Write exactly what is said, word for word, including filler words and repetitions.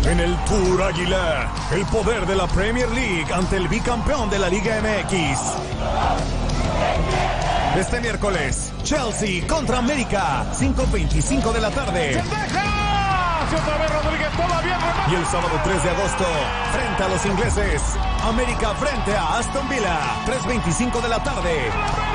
En el Tour Águila, el poder de la Premier League ante el bicampeón de la Liga M X. Este miércoles, Chelsea contra América, cinco veinticinco de la tarde. Otra vez Rodríguez, todavía remata. Y el sábado tres de agosto, frente a los ingleses, América frente a Aston Villa, tres veinticinco de la tarde.